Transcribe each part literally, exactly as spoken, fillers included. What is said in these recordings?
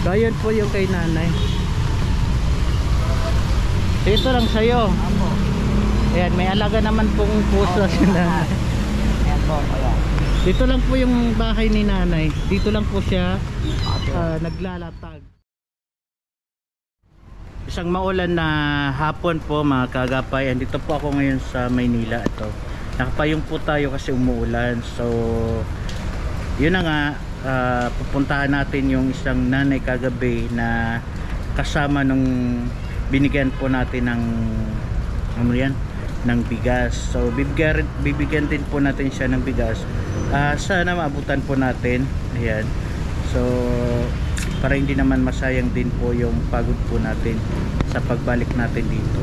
So ayun po yung kay nanay. Ito lang sa'yo. Apo. Ayan, may alaga naman pong puso si nanay. Ayan po, kaya. Dito lang po yung bahay ni nanay. Dito lang po siya uh, naglalatag. Isang maulan na hapon po mga kagapay. Andito po ako ngayon sa Maynila. Ito, nakapayong po tayo kasi umuulan. So yun na nga, uh, pupuntahan natin yung isang nanay kagabi na kasama nung binigyan po natin ng ano yan, ng bigas. So bibigyan, bibigyan din po natin siya ng bigas. uh, Sana maabutan po natin. Ayan. So para hindi naman masayang din po yung pagod po natin sa pagbalik natin dito.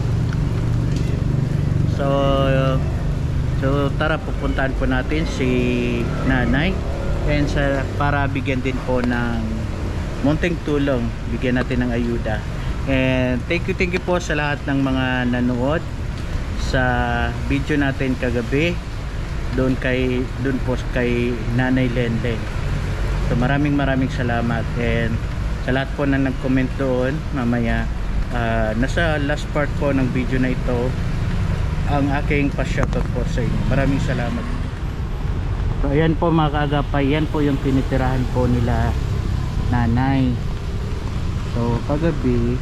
So so tara, pupuntahan po natin si nanay and sa, para bigyan din po ng munting tulong, bigyan natin ng ayuda. And thank you thank you po sa lahat ng mga nanood sa video natin kagabi doon kay doon po kay Nanay Lenlen. So maraming maraming salamat, and sa lahat po na nag-comment doon mamaya, uh, nasa last part po ng video na ito ang aking pa-shoutout po sa inyo. Maraming salamat. So ayan po mga kaagapay, yan po yung tinitirahan po nila nanay. So kagabi,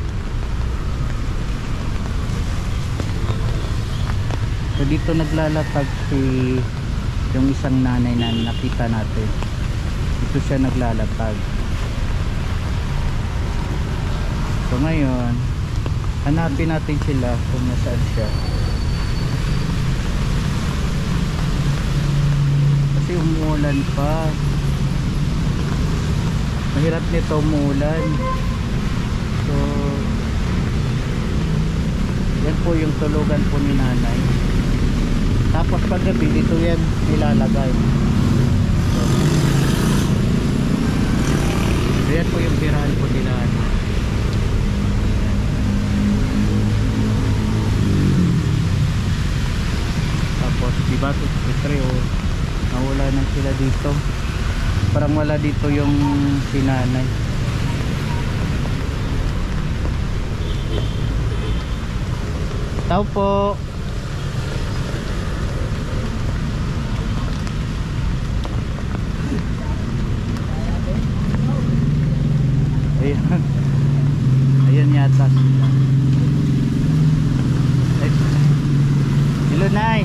so dito naglalatag si yung isang nanay na nakita natin. Dito siya naglalatag. So ngayon, hanapin natin sila kung nasaan siya. Kasi umuulan pa. Mahirap nito umuulan. So yan po yung tulugan po ni nanay. Tapos paggabi dito yan nilalagay. So, so yan po yung tirahan po nila. Tapos diba ito oh, nawala na sila dito. Parang wala dito yung sinanay. Tao po. Ayan. Ayan yata sila. Hello, Nay.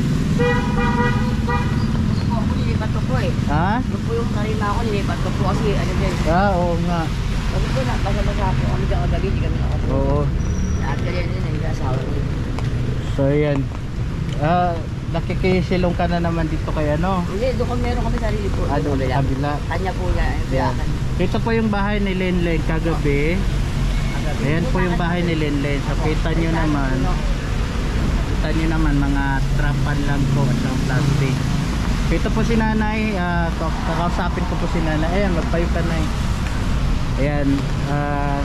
Nilipat ko po eh. Ha? Ito po yung karima ako, nilipat ko po kasi ano dyan. Ah, oo nga. Sabi ko na, basa-basa po kami dyan kagabi, di kami nakapo. Oo. Lahat ka rin yun, nag-asawa ko. So ayan. Ah, nakikisilong ka na naman dito kay ano? Hindi, doon kami meron kami sarili po. Ah, doon sa kabila. Kanya po niya, yung biyakan. Ito po yung bahay ni Lenlen kagabi. Ayan po yung bahay ni Lenlen. So kita nyo naman, kita nyo naman mga trapan lang po at ang plastic. Ito po si nanay, uh, kakausapin ko po si nanay. Ayan, magpayo ka na eh. Ayan, uh,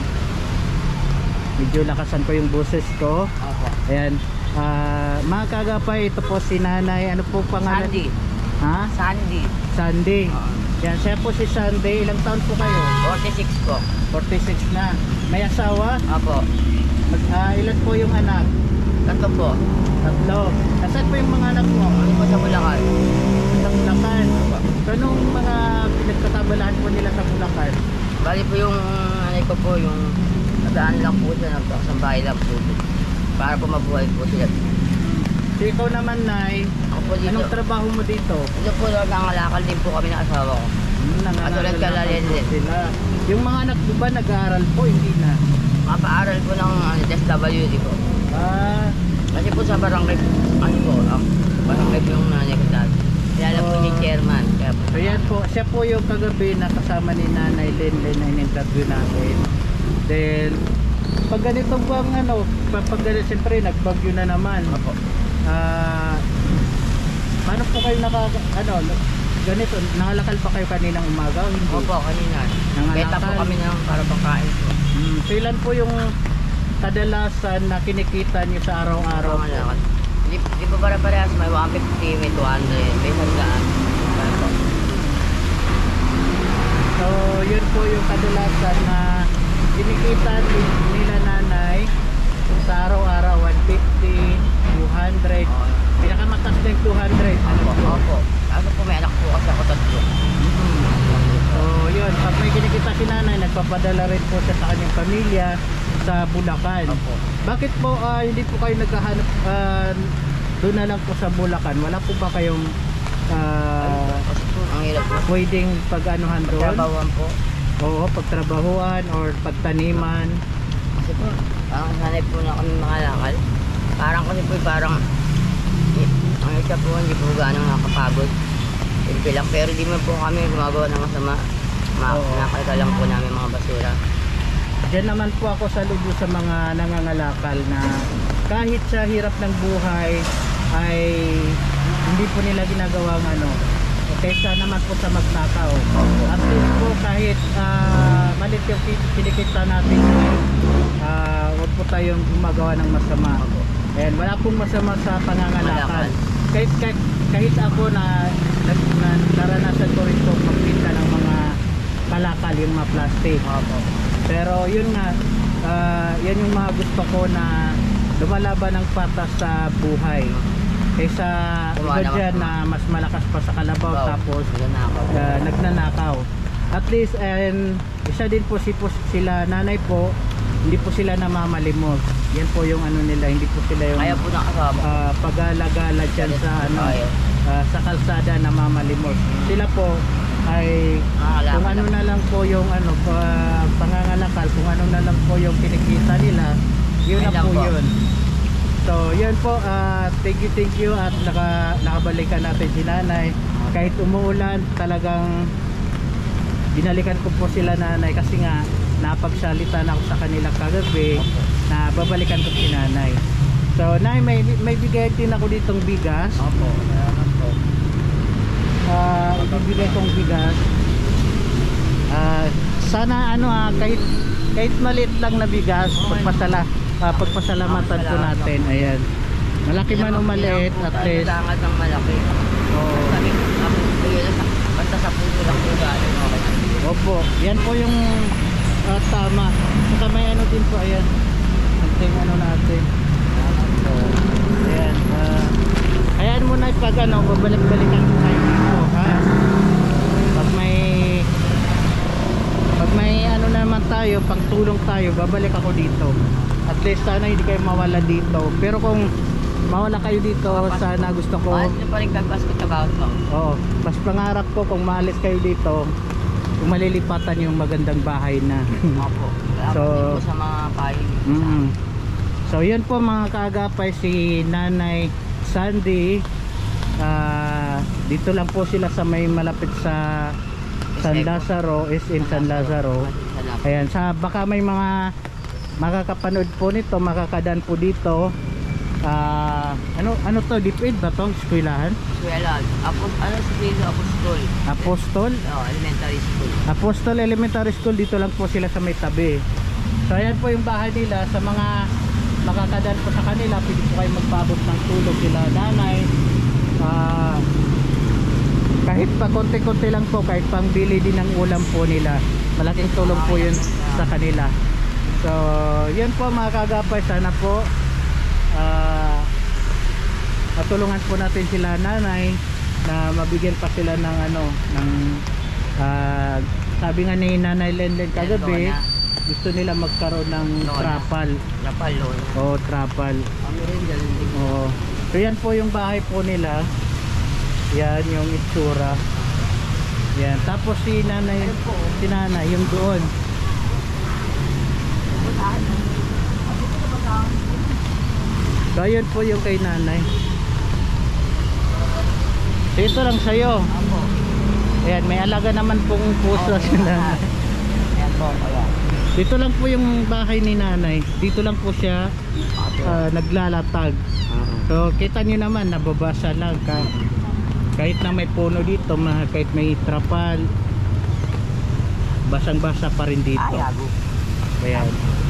medyo lakasan ko yung boses ko. Ayan, uh, mga kagapay, ito po si nanay. Ano po pangalan? Sandy. Ha? Sandy. Sandy. Yan, siya po si Sandy. Ilang taon po kayo? forty-six po. forty-six na. May asawa? Apo. Uh, ilan po yung anak? Tatlo po. Tatlo. Nasaan po yung mga anak mo? Ano po sa Bulacan? Sa Bulacan. So anong mga pinagkakabalahan po nila sa Bulacan? Bali po yung ano ko po, yung nagaan lang po siya, nagkakasambahay lang po. Para po mabuhay po sila. So ikaw naman, Nay, Ako po dito. anong trabaho mo dito? Ito po, nangangalakal din po kami ng asawa ko. Hmm, Katulad ka nangangalakal Lenlen. po sila. Yung mga anak mo ba nag-aaral po? Hindi na. Mapaaral po ng ano, S W D po. Ah, Kasi po sa barangay, ano po, ang barangay po yung nanay ko dati. Kaya po ni chairman. Kaya po. so yan po, siya po yung kagabi na kasama ni Nanay Lenlen na in-interview natin. Then, pag ganito bang ano, pag, pag ganito, siyempre nagbagyo na naman. Opo. Ah, paano po kayo naka, ano, ganito, nangalakal pa kayo kaninang umaga o hindi? Opo, kanina. Nangangalakal. Beta po kami ng para pangkain po. Hmm, so ilan po yung kadalasan na kinikita niyo sa araw-araw? Araw-araw. Di, di ba para-parehas? May one fifty, may two hundred, may sandaan. So yun po yung kadalasan na kinikita ni- nila nanay sa araw-araw. One fifty, two hundred, pinakamataas na yung two hundred. Ano Opo, po? opo. Kaso po may anak po kasi ako tatlo. Mhm. So yun, pag may kinikita si nanay, nagpapadala rin po siya sa kanyang pamilya sa Bulacan. Opo. Bakit po ah, hindi po kayo naghahanap ah, doon na lang po sa Bulacan? Wala po ba kayong ah, Kasi po, ang hirap po. pwedeng pag-anuhan doon? Trabawan po. Oo, pagtrabahuan or pagtaniman. Kasi po, parang sanay po na kami makalakal. Parang kasi po, parang eh, ang isa po, hindi po gano'ng nakapagod. Simple lang, pero di man po kami gumagawa ng masama. Ma Oo. Nakalita lang po namin mga basura. Diyan naman po ako saludo sa mga nangangalakal na kahit sa hirap ng buhay ay hindi po nila ginagawang ano, kaysa naman po sa magnakaw. At least po kahit uh, malit yung ki- kinikita natin, uh, huwag po tayong gumagawa ng masama. And wala pong masama sa pangangalakal. Kahit, kahit, kahit ako na, na, na naranasan ko rin po magpinta ng mga kalakal, yung mga plastic. Opo. Pero yun nga, ah, yan yung mga gusto ko na lumalaban ng patas sa buhay. Kaysa iba Lumalaban dyan po. na mas malakas pa sa kalabaw Wow. tapos Nagnanakaw. ah, nagnanakaw. At least, and isa din po, si, po sila nanay po, hindi po sila namamalimos. Yan po yung ano nila, hindi po sila yung Kaya po nakasama. ah, pag-alagala dyan sa ano, Ayaw. ah, sa kalsada na mamalimos. Sila po ay Nakakalaban kung ano lang. na lang po yung ano pa- pangangalakal, kung ano na lang po yung kinikita nila, yun na Ayun lang po po. yun. So yun po, ah, thank you thank you at naka, nakabalikan natin si nanay. Kahit umuulan, talagang binalikan ko po sila nanay kasi nga napagsalita na ako sa kanila kagabi na babalikan ko si nanay. So nay, may, may bigay din ako ditong bigas. Opo. Salamat po. Ah, ibibigay kong bigas. Ah, sana ano ah, kahit kahit maliit lang na bigas, pagpasala ah, pagpasalamatan po natin. Ayan. Malaki man o maliit, at least. Kailangan ng malaki. Oo. Kami, kami, yun, basta sa puso lang po galing. Okay. Opo, yan po yung ah, tama. Saka may ano din po, ayan. Anting ano natin. So, ayan. ah, Ayan mo na pag ano, babalik-balikan ko kayo dito, ha? Pag may pag may ano naman tayo, pang tulong tayo, babalik ako dito. At least sana hindi kayo mawala dito. Pero kung mawala kayo dito, sana gusto ko, Mahal nyo pa rin kagbaskot about mo. oo, mas pangarap ko kung maalis kayo dito, kung malilipatan yung magandang bahay na. Opo. Salamat So, din po sa mga payo. Mm. So yun po mga kaagapay, si Nanay Sandy. Ah, dito lang po sila sa may malapit sa San Lazaro, is in San Lazaro. Salamat. Ayan, sa baka may mga makakapanood po nito, makakadaan po dito. Ah, ano ano to, DepEd ba tong eskwelahan? Eskwela. Apos, ano si Pilo? Apostol. Apostol? Oh, elementary school. Apostol Elementary School, dito lang po sila sa may tabi. So ayan po yung bahay nila. Sa mga makakadaan po sa kanila, pwede po kayo magpaabot ng tulong sila nanay. Ah, kahit pa konti-konti lang po, kahit pang bili din ng ulam po nila, malaking tulong po yun sa kanila. So yun po mga kagapay, sana po ah, matulungan po natin sila nanay na mabigyan pa sila ng ano, ng ah, sabi nga ni Nanay Lenlen kagabi, Lona. gusto nila magkaroon ng Lona. trapal. Napalon. O trapal. Kami rin ganun din. Oo. So yan po yung bahay po nila. Yan yung itsura. Yan. Tapos si nanay, si nanay yung doon. So ayun po yung kay nanay. So ito lang sa'yo. Opo. Ayan, may alaga naman pong puso si nanay. Ayan po, kaya. Dito lang po yung bahay ni nanay. Dito lang po siya ah, naglalatag. So kita nyo naman, nababasa lang ka. Kahit na may puno dito, ma- kahit may trapal, basang basa pa rin dito. Ay, ago. Ayan.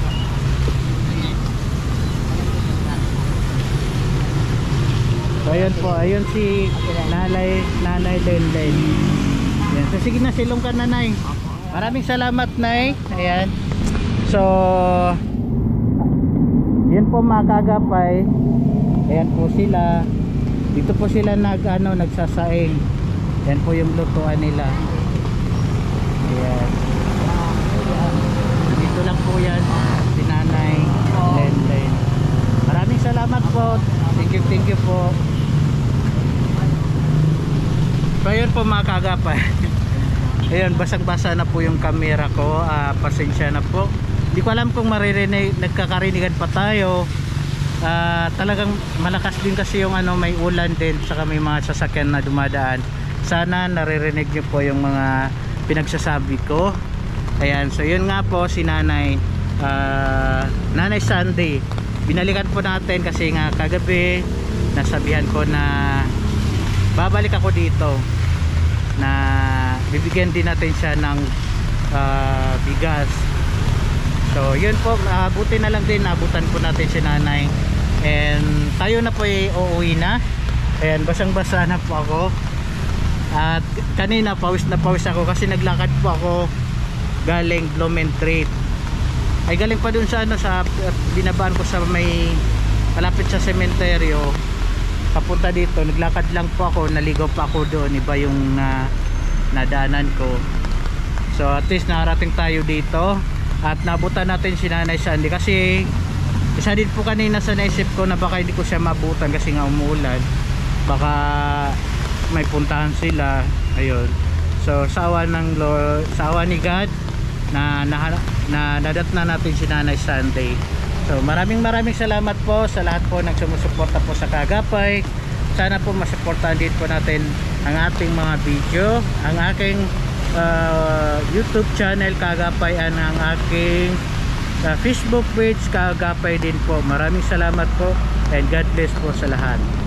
So ayun po, ayun si nanay, nanay Lenlen. Ayan. So sige na, silong ka nanay. Opo, Maraming salamat, Nay. Ayan. So, yun po mga kagapay. Ayan po sila. Dito po sila nag, ano, nagsasaing. Ayan po yung lutuan nila. Ayan. Dito lang po yan. Si Nanay. Len, Len. Maraming salamat po. Thank you, thank you po. So, yun po mga kagapay. Ayun, basang-basa na po yung camera ko. Uh, pasensya na po. Hindi ko alam kung maririnig, nagkakarinigan pa tayo. Uh, talagang malakas din kasi yung ano, may ulan din, saka may mga sasakyan na dumadaan. Sana naririnig niyo po yung mga pinagsasabi ko. Ayan, so yun nga po si Nanay. Uh, Nanay Sunday. Binalikan po natin kasi nga kagabi nasabihan ko na babalik ako dito. Na bibigyan din natin siya ng uh, bigas. So yun po, abutin na lang din, abutan po natin si Nanay. And tayo na po ay uuwi na. Ayan, basang basa na po ako. At kanina pawis na pawis ako kasi naglakad po ako galing Blumentritt. Ay galing pa dun sa ano, sa binabaan ko sa may malapit sa sementeryo. Papunta dito, naglakad lang po ako, naligaw pa ako doon, iba yung uh, nadaanan ko. So at least nakarating tayo dito at nabutan natin si Nanay Sandy kasi isa din po kanina sa naisip ko na baka hindi ko siya mabutan kasi nga umuulan, baka may puntahan sila. Ayun, so sa awa ng Lord, sa awa ni God na, na, na nadat na natin si Nanay Sunday. So maraming maraming salamat po sa lahat po ng sumusuporta po sa Kagapay. Sana po masuportahan din po natin ang ating mga video, ang aking uh, YouTube channel Kagapay, at ang aking uh, Facebook page Kagapay din po. Maraming salamat po and God bless po sa lahat.